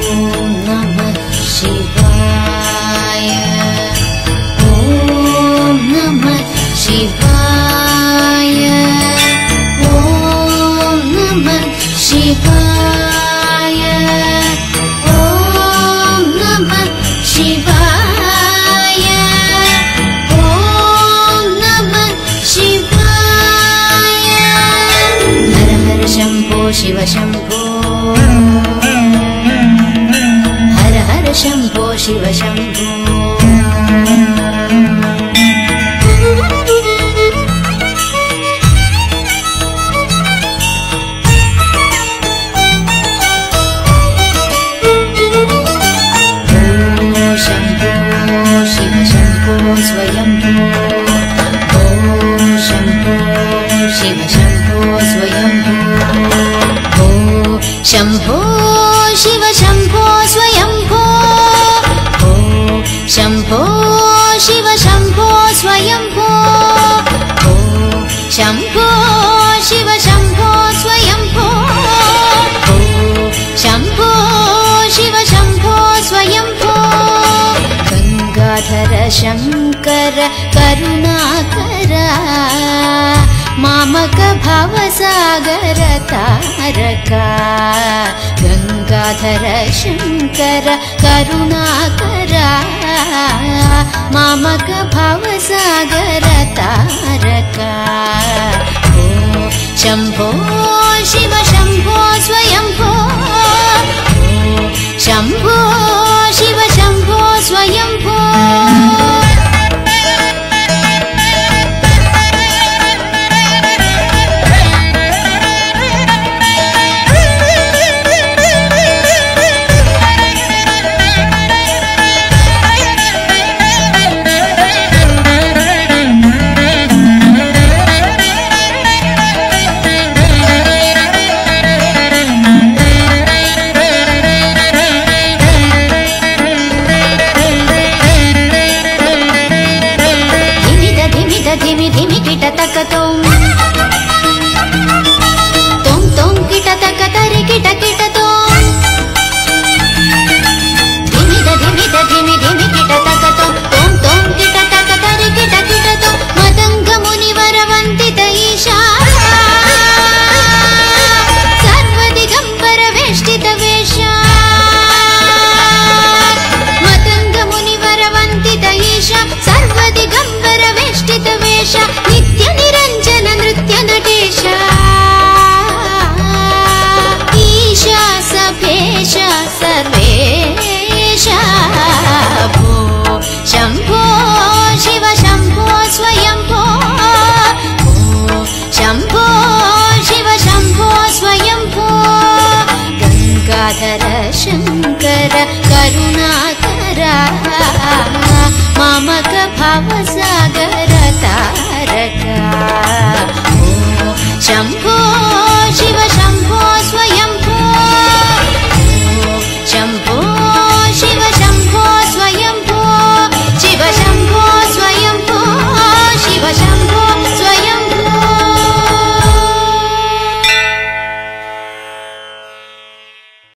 नमः शिवाय ॐ नमः शिवाय ॐ नमः शिवाय ॐ नमः शिवाय ॐ नमः शिवाय हर हर शम्भो शिव शम्भो हर हर शम्भो शिव शम्भो स्वयंभो ॐ शम्भो शिव शम्भो स्वयंभो ॐ शम्भो शिव शम्भो स्वयंभो ॐ शम्भो शिव शम्भो स्वयंभो ॐ शम्भो शिव शम्भो स्वयंभो ॐ शम्भो शिव शम्भो स्वयंभो गंगाधर शंकर करुणाकर मामक भवसागर तारका गंगाधर शंकर करुणाकर मामक भवसागर तारका ओ शंभो शिव शंभो स्वयंभो ओ शंभो शिव शंभो स्वयंभो शंभो शिव शंभो स्वयंभो शंभो शिव शंभो स्वयंभो गंगाधर शंकर करुणाकर मामक भवसागर तारका ओ शंभो